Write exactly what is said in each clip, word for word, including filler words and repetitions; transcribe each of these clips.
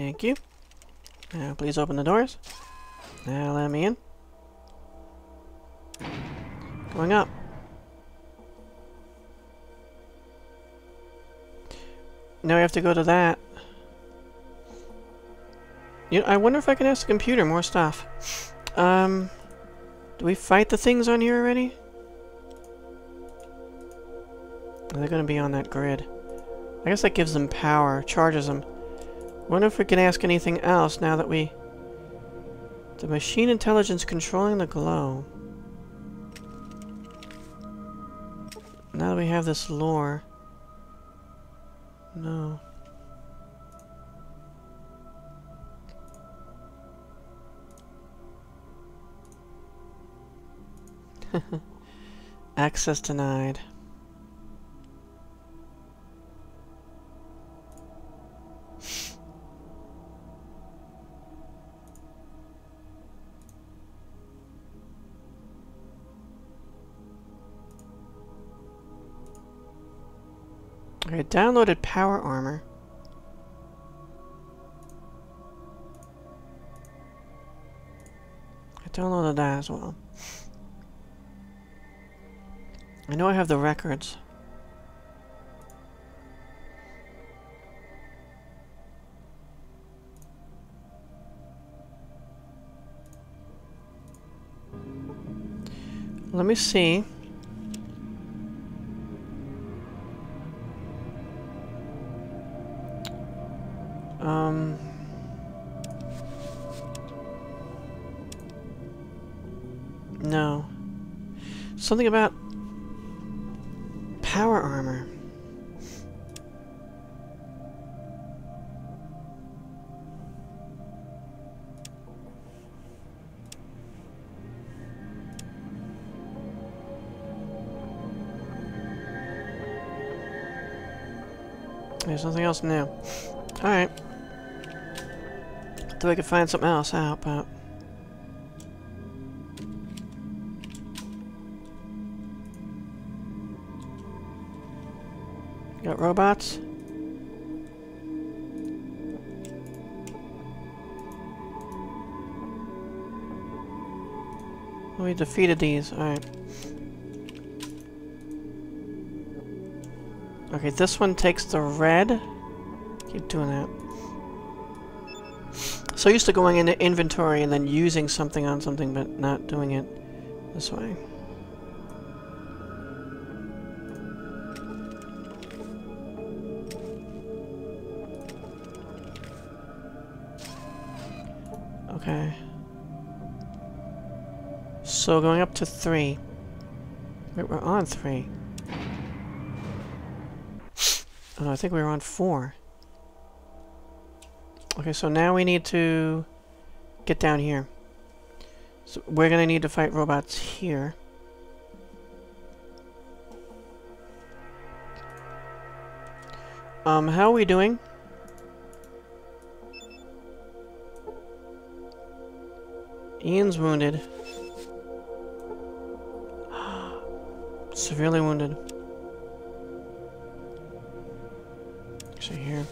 Thank you. Now, please open the doors. Now, let me in. Going up. Now we have to go to that. You know, I wonder if I can ask the computer more stuff. Um, do we fight the things on here already? Are they going to be on that grid? I guess that gives them power, charges them. Wonder if we can ask anything else now that we... The machine intelligence controlling the glow. Now that we have this lore... No. Access denied. Okay, downloaded power armor. I downloaded that as well. I know I have the records. Let me see. Um... No. Something about power armor. There's nothing else new. Alright. Thought I could find something else out, but... Got robots? Oh, we defeated these. Alright. Okay, this one takes the red. Keep doing that. So used to going into inventory and then using something on something, but not doing it this way. Okay. So going up to three. Wait, we're on three. Oh, no, I think we were on four. Okay, so now we need to get down here. So we're gonna need to fight robots here. Um, how are we doing? Ian's wounded. Severely wounded. Actually, here.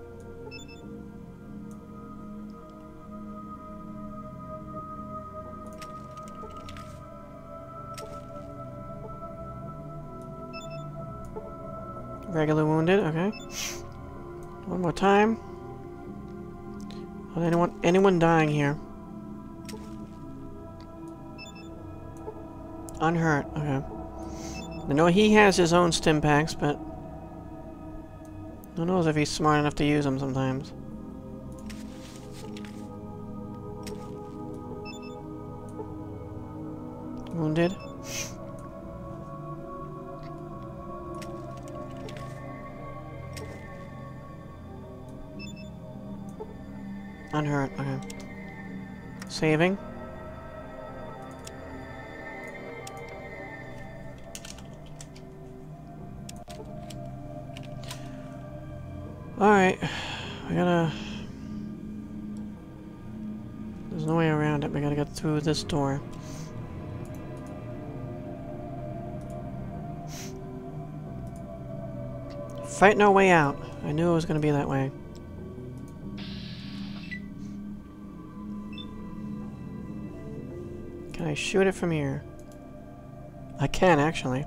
Regular wounded, okay. One more time. Oh, anyone, anyone dying here? Unhurt, okay. I know he has his own stim packs, but who knows if he's smart enough to use them sometimes. Wounded. Unhurt, okay. Saving. Alright, we gotta... There's no way around it, we gotta get through this door. Fighting our way out. I knew it was gonna be that way. Can I shoot it from here? I can, actually.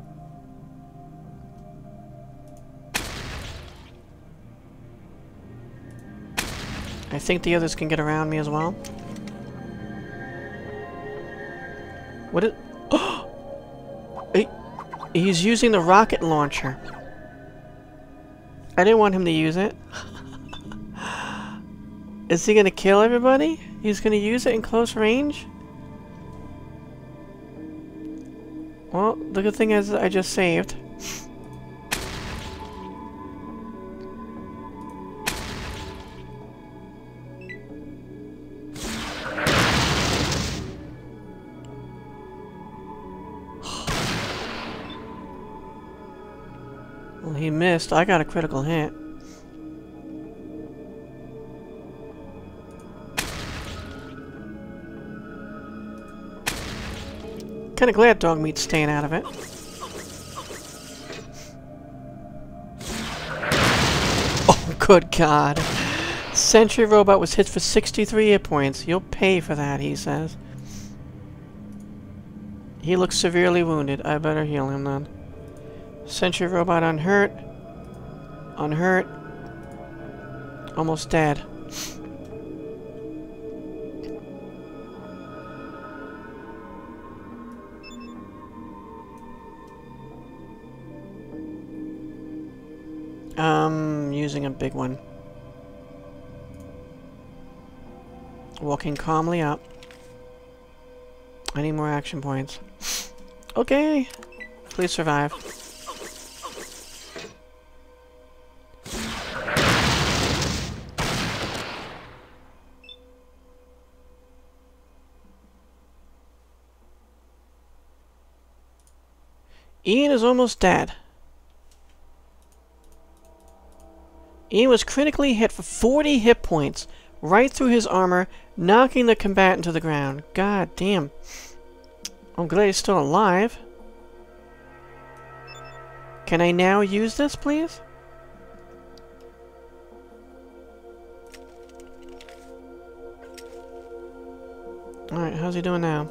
I think the others can get around me as well. What is... Oh! He, he's using the rocket launcher. I didn't want him to use it. Is he gonna kill everybody? He's gonna use it in close range? Well, the good thing is I just saved. Well, he missed. I got a critical hit. Kinda glad dog meat's staying out of it. Oh, good God. Sentry robot was hit for sixty-three hit points. You'll pay for that, he says. He looks severely wounded. I better heal him then. Sentry robot unhurt. Unhurt. Almost dead. Um, using a big one. Walking calmly up. I need more action points. Okay. Please survive. Ian is almost dead. Ian was critically hit for forty hit points, right through his armor, knocking the combatant to the ground. God damn. I'm glad he's still alive. Can I now use this, please? Alright, how's he doing now?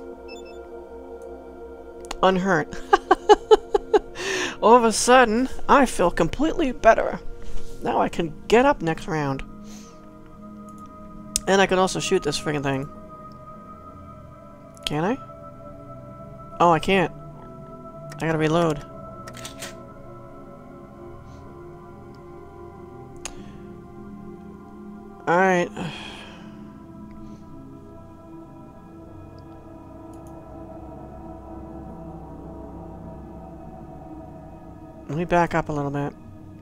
Unhurt. All of a sudden, I feel completely better. Now I can get up next round. And I can also shoot this friggin' thing. Can I? Oh, I can't. I gotta reload. Alright. Let me back up a little bit.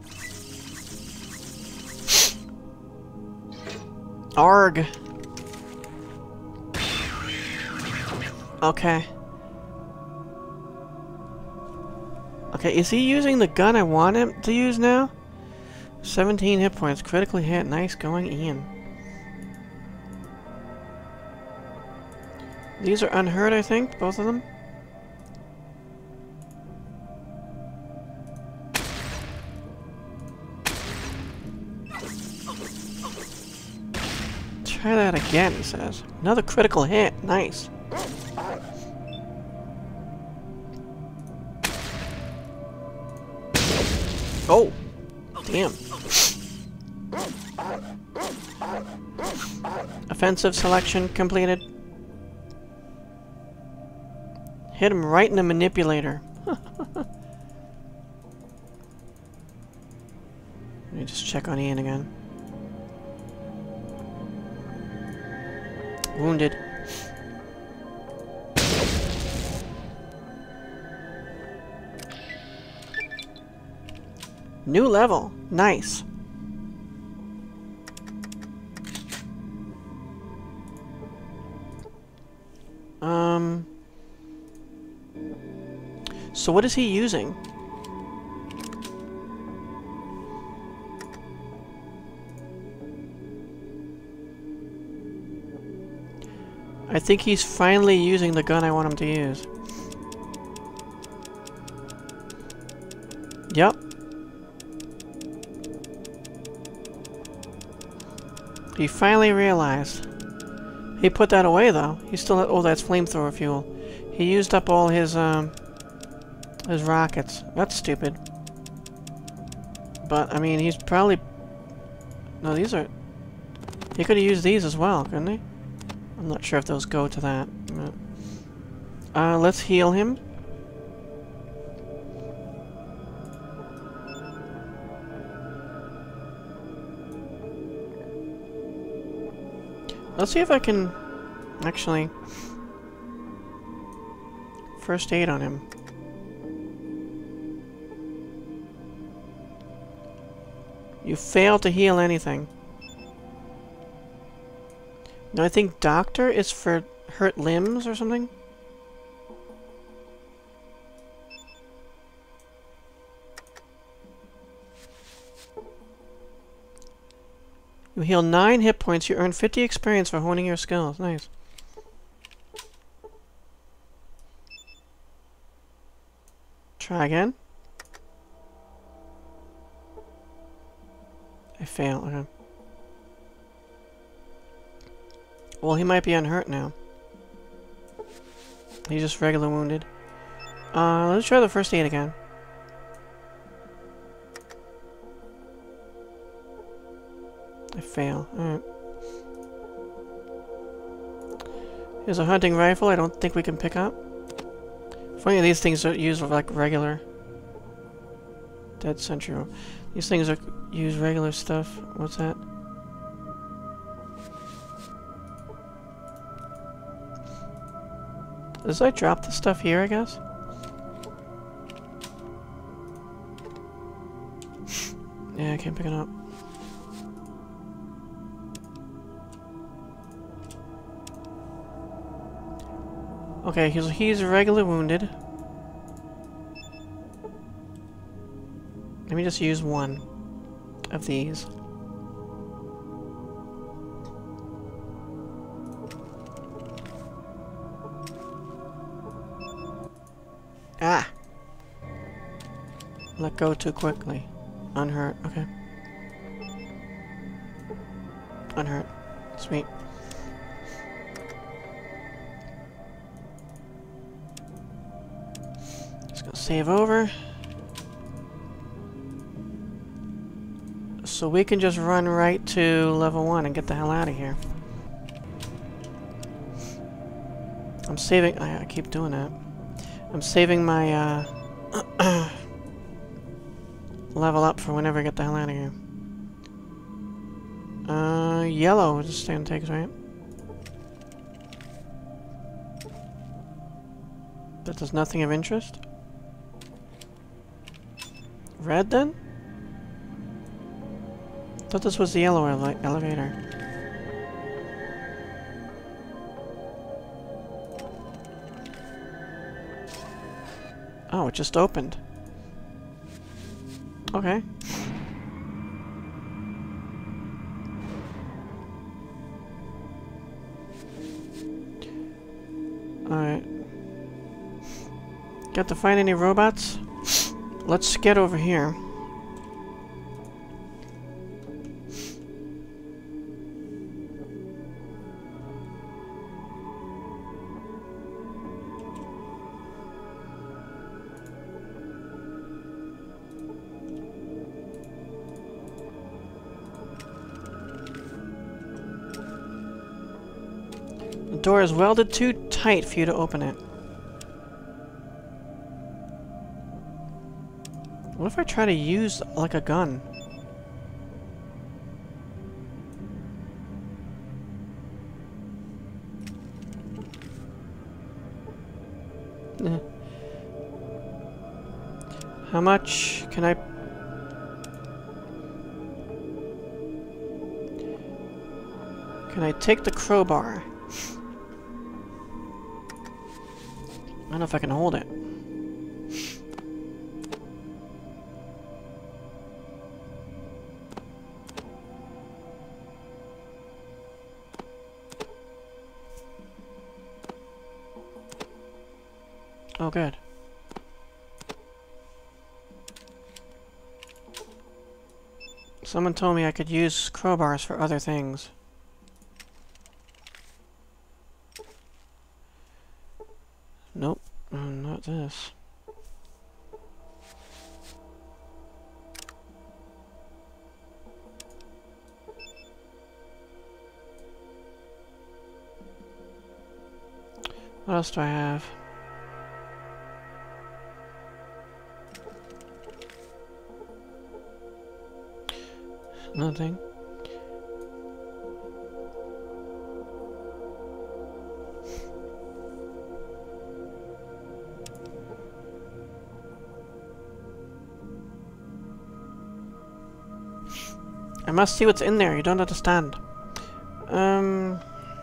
Arg. Okay. Okay, is he using the gun I want him to use now? seventeen hit points, critically hit. Nice going, Ian. These are unhurt, I think, both of them. Try that again, he says. Another critical hit. Nice. Oh! Damn. Offensive selection completed. Hit him right in the manipulator. Let me just check on Ian again. Wounded. New level. Nice. Um. So what is he using? I think he's finally using the gun I want him to use. Yep. He finally realized. He put that away, though. He still had... Oh, that's flamethrower fuel. He used up all his, um... his rockets. That's stupid. But, I mean, he's probably... No, these are... He could have used these as well, couldn't he? I'm not sure if those go to that. Uh, let's heal him. Let's see if I can actually first aid on him. You failed to heal anything. No, I think doctor is for hurt limbs or something. You heal nine hit points. You earn fifty experience for honing your skills. Nice. Try again. I fail. Okay. Well, he might be unhurt now. He's just regular wounded. Uh, let's try the first aid again. I fail. Alright. Here's a hunting rifle I don't think we can pick up. Funny, these things are used with like regular... Dead Central. These things are use regular stuff. What's that? Does I drop the stuff here, I guess? Yeah, I can't pick it up. Okay, he's, he's regularly wounded. Let me just use one of these. Ah! Let go too quickly. Unhurt, okay. Unhurt. Sweet. Just gonna save over. So we can just run right to level one and get the hell out of here. I'm saving... I, I keep doing that. I'm saving my, uh... level up for whenever I get the hell out of here. Uh, yellow is the stand takes, right? That does nothing of interest? Red, then? I thought this was the yellow ele elevator. Oh, it just opened. Okay. Alright. Got to find any robots? Let's get over here. The door is welded too tight for you to open it. What if I try to use, like, a gun? Eh. How much can I... Can I take the crowbar? I don't know if I can hold it. Oh, good. Someone told me I could use crowbars for other things. Nope. Uh, not this. What else do I have? Nothing. I must see what's in there. You don't understand. Um...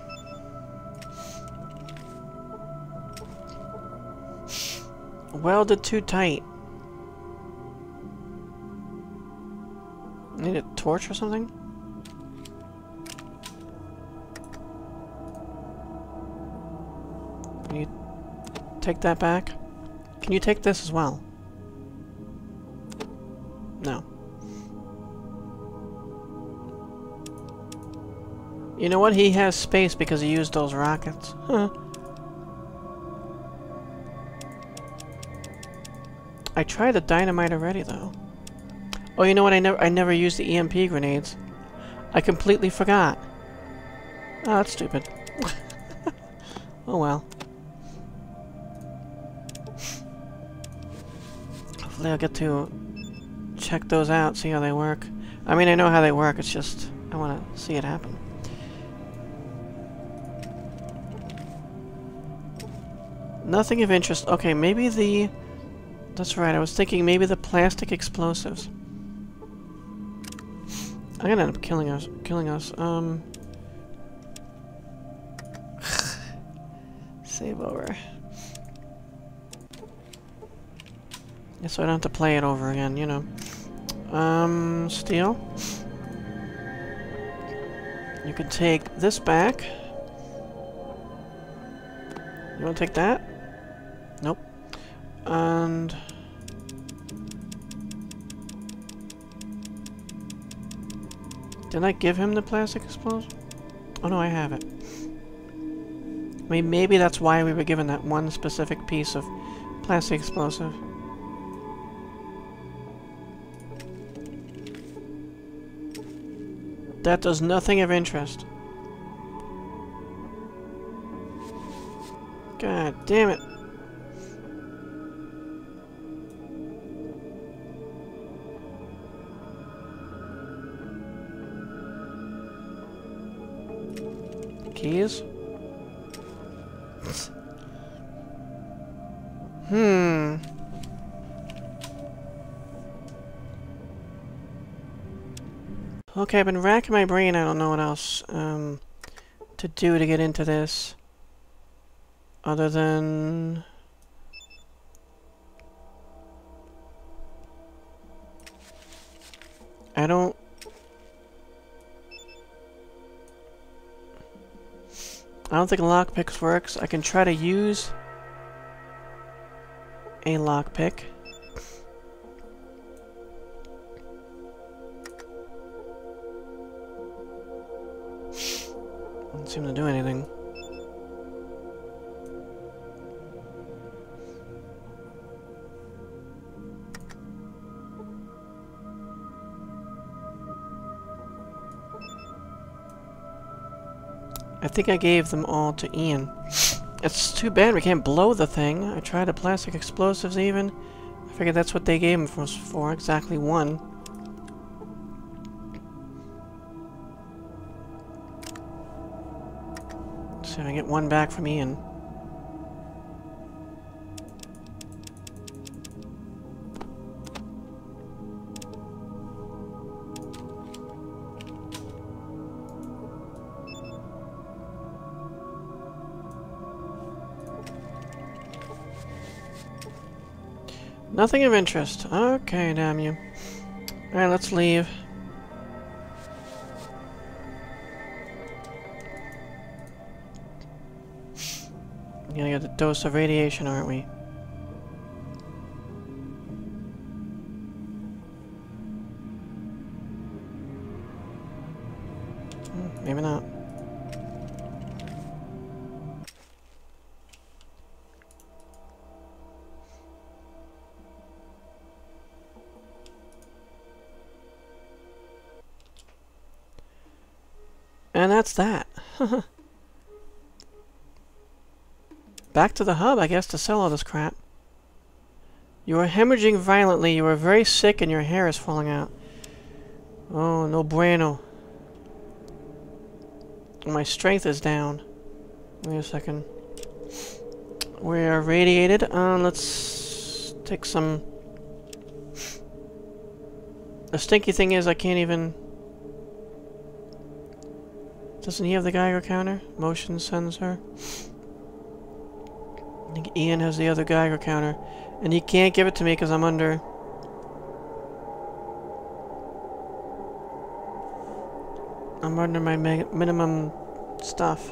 Welded too tight. Need a torch or something? Can you take that back? Can you take this as well? No. You know what? He has space because he used those rockets. Huh. I tried the dynamite already, though. Oh, you know what? I never, I never used the E M P grenades. I completely forgot. Oh, that's stupid. Oh well. Hopefully, I'll get to check those out, see how they work. I mean, I know how they work. It's just I want to see it happen. Nothing of interest. Okay, maybe the... That's right, I was thinking maybe the plastic explosives. I'm gonna end up killing us. Killing us. Um... Save over. Yeah, so I don't have to play it over again, you know. Um, steel. You can take this back. You wanna take that? Nope. And... Did I give him the plastic explosion? Oh no, I have it. I mean, maybe that's why we were given that one specific piece of plastic explosive. That does nothing of interest. God damn it. Keys? Hmm. Okay, I've been racking my brain. I don't know what else um, to do to get into this. Other than... I don't... I don't think lockpicks works. I can try to use a lockpick. Doesn't seem to do anything. I think I gave them all to Ian. It's too bad we can't blow the thing. I tried the plastic explosives even. I figured that's what they gave him for, for exactly one. Let's see if I get one back from Ian. Nothing of interest. Okay, damn you. Alright, let's leave. Gonna get a dose of radiation, aren't we? Hmm, maybe not. And that's that. Back to the hub, I guess, to sell all this crap. You are hemorrhaging violently. You are very sick and your hair is falling out. Oh, no bueno. My strength is down. Wait a second. We are radiated. Uh, let's take some... The stinky thing is I can't even... Doesn't he have the Geiger counter? Motion sensor. I think Ian has the other Geiger counter. And he can't give it to me because I'm under... I'm under my minimum stuff.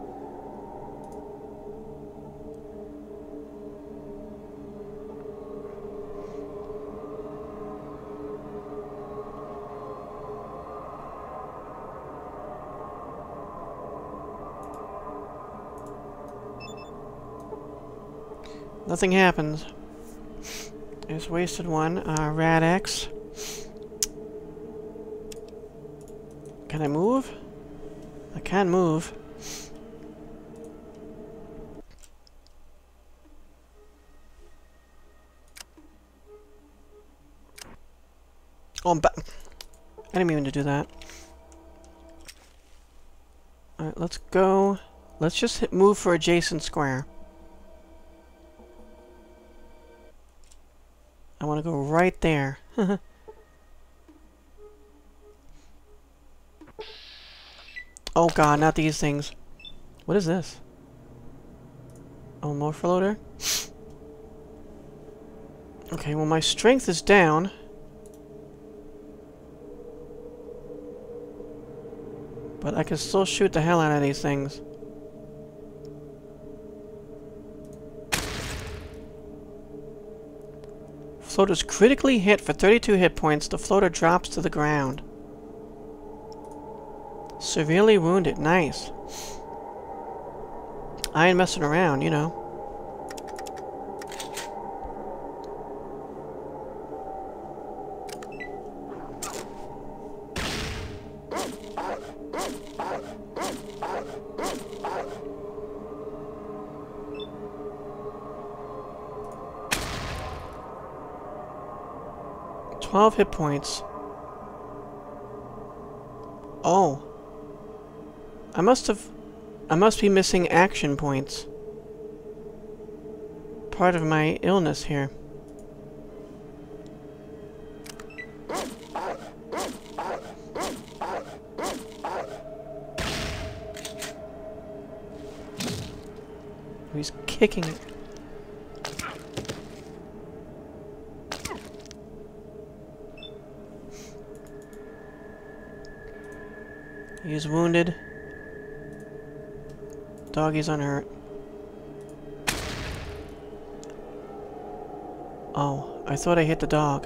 Nothing happens. There's wasted one. Uh, Rad X. Can I move? I can move. Oh, I'm back. I didn't mean to do that. Alright, let's go. Let's just hit move for adjacent square. I want to go right there. Oh god, not these things. What is this? Oh, more floater? Okay, well my strength is down. But I can still shoot the hell out of these things. Floater's critically hit for thirty-two hit points. The floater drops to the ground. Severely wounded. Nice. I ain't messing around, you know. twelve hit points. Oh. I must have... I must be missing action points. Part of my illness here. He's kicking it. He's wounded. Doggy's unhurt. Oh, I thought I hit the dog.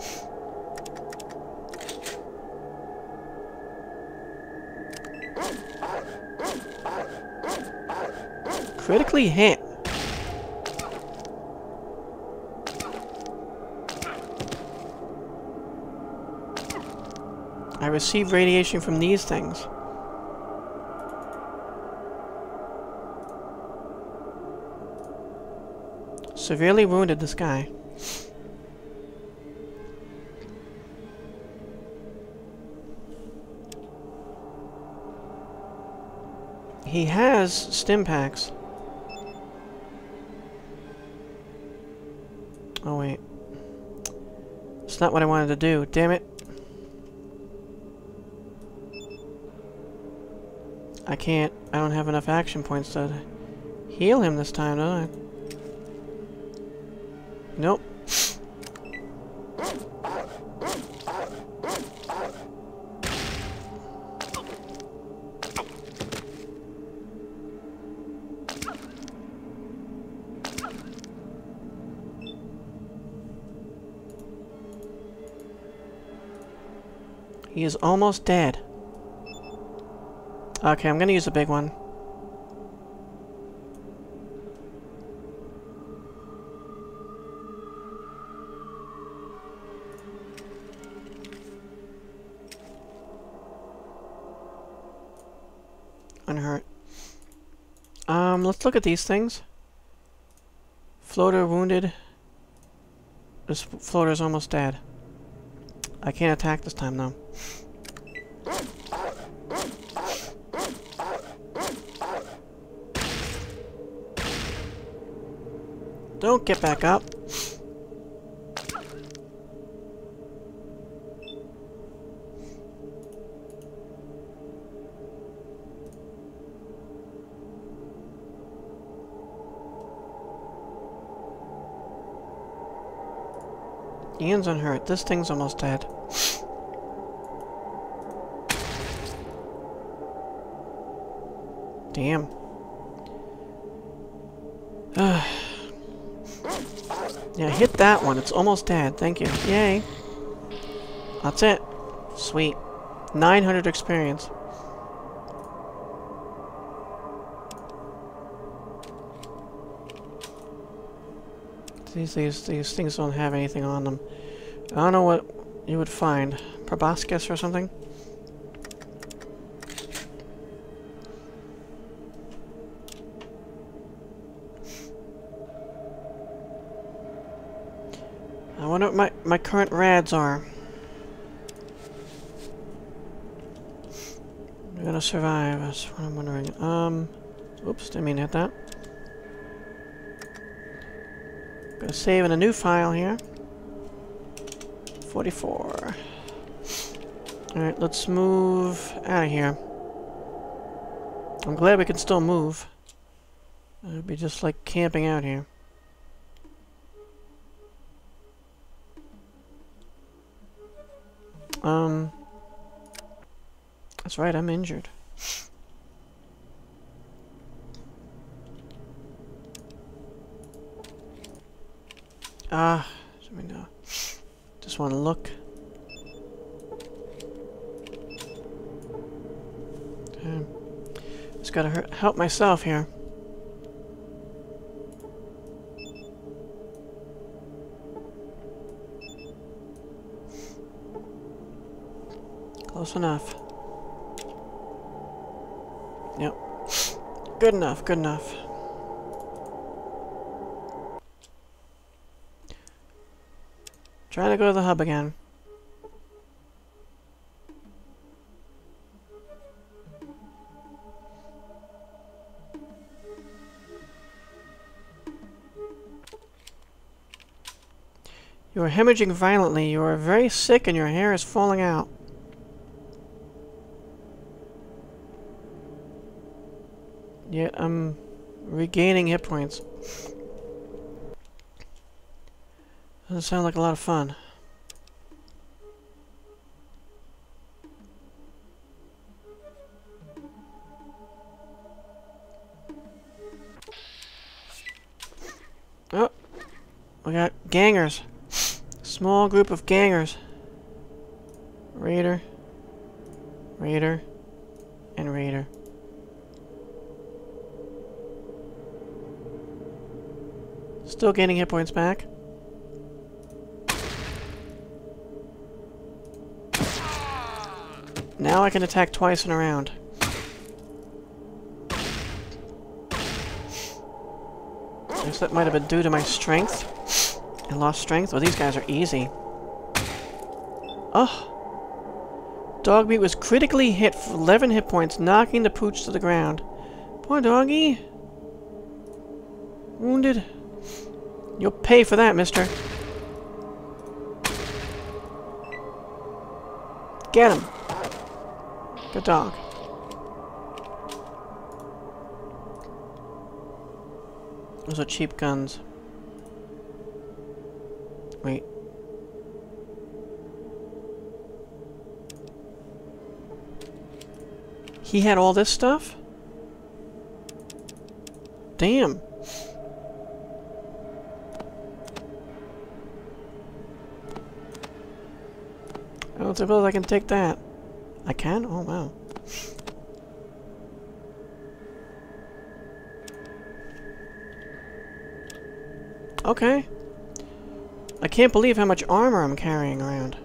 Critically hit. I received radiation from these things. Severely wounded this guy. He has stim packs. Oh wait. It's not what I wanted to do, damn it. I can't. I don't have enough action points to heal him this time, do I? Nope. He is almost dead. Okay, I'm gonna use a big one. unhurt. Um, let's look at these things. Floater wounded. This floater's almost dead. I can't attack this time, though. Don't get back up. Ian's unhurt. This thing's almost dead. Damn. Yeah, hit that one. It's almost dead. Thank you. Yay. That's it. Sweet. nine hundred experience. These, these, these things don't have anything on them. I don't know what you would find. Proboscis or something? I wonder what my, my current rads are. I'm gonna survive, that's what I'm wondering. Um, oops, didn't mean to hit that. Gonna save in a new file here. forty-four. Alright, let's move out of here. I'm glad we can still move. It would be just like camping out here. Um, that's right, I'm injured. Ah, I mean, uh, just want to look. Okay. Just gotta hurt, help myself here. Close enough. Yep. Good enough, good enough. Trying to go to the hub again. You are hemorrhaging violently. You are very sick and your hair is falling out. Yet I'm regaining hit points. Doesn't sound like a lot of fun. Oh, we got gangers. Small group of gangers. Raider, Raider, and Raider. Still gaining hit points back. Now I can attack twice in a round. I guess that might have been due to my strength. I lost strength. Oh, these guys are easy. Oh! Dogmeat was critically hit for eleven hit points, knocking the pooch to the ground. Poor doggy. Wounded. You'll pay for that, mister. Get him. Good dog. Those are cheap guns. Wait. He had all this stuff? Damn. I don't suppose I can take that. I can? Oh, wow. Okay. I can't believe how much armor I'm carrying around.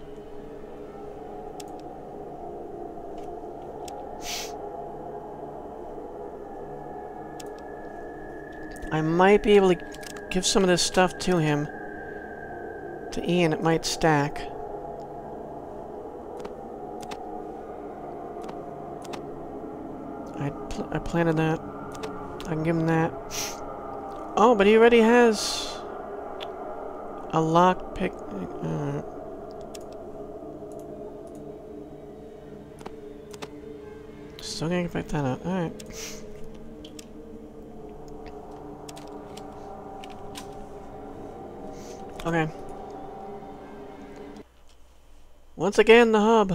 I might be able to give some of this stuff to him. To Ian, it might stack. I, pl I planted that. I can give him that. Oh, but he already has a lockpick. Uh, still gonna pick that up. Alright. Okay. Once again, the hub.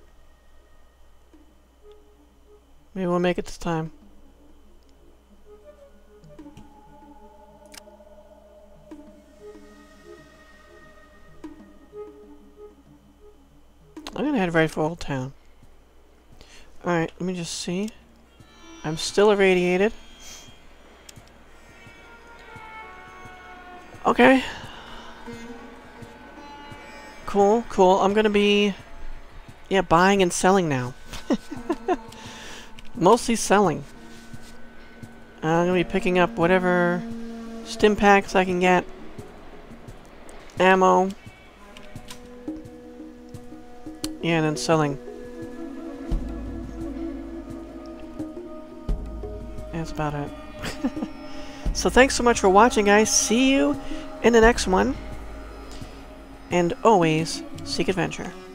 Maybe we'll make it this time. I'm gonna head right for Old Town. Alright, let me just see. I'm still irradiated. Okay. Cool, cool. I'm gonna be... yeah, buying and selling now. Mostly selling. Uh, I'm gonna be picking up whatever stim packs I can get. Ammo. Yeah, and then selling. That's about it. So thanks so much for watching, guys. See you in the next one. And always seek adventure.